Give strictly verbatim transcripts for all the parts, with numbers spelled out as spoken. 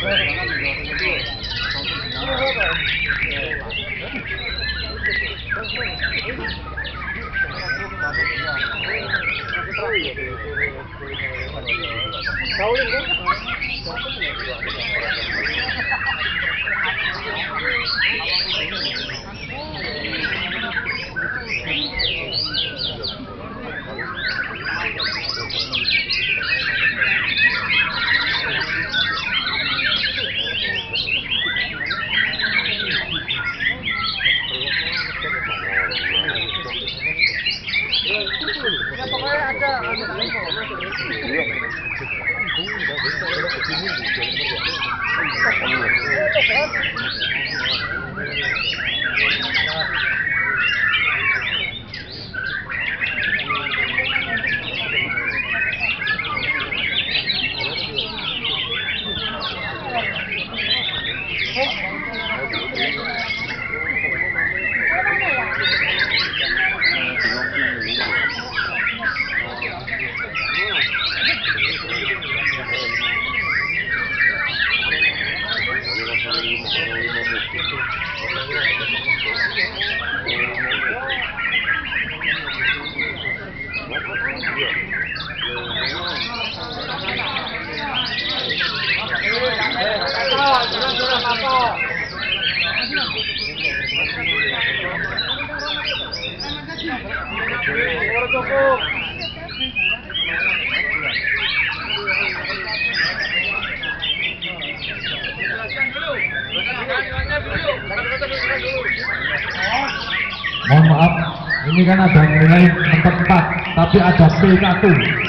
Mohon maaf, ini kan ada nilai empat, tapi ada P satu.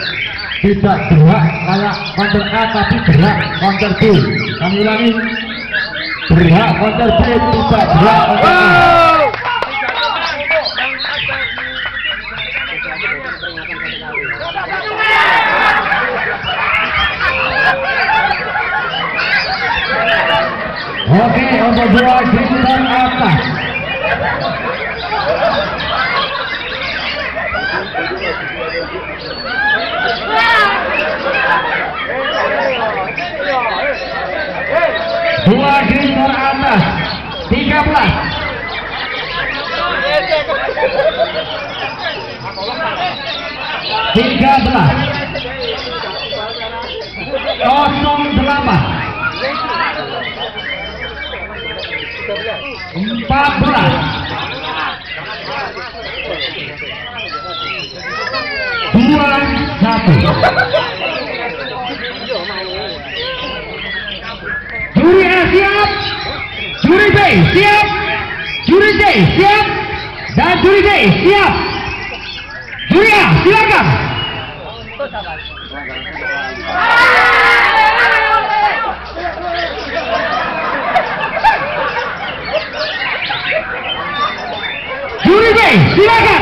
Tidak berhak kayak counter A, tapi berhak counter B. Kami ulangi, berhak counter B, tidak berhak counter A. Oke, untuk dua giliran atas. Dua giliran atas, tiga belas. Tiga belas. Kosong delapan. Empat belas. Dua satu. Juri A siap, juri B siap, juri C siap, dan juri D siap. Juri A silakan. Juri B silakan.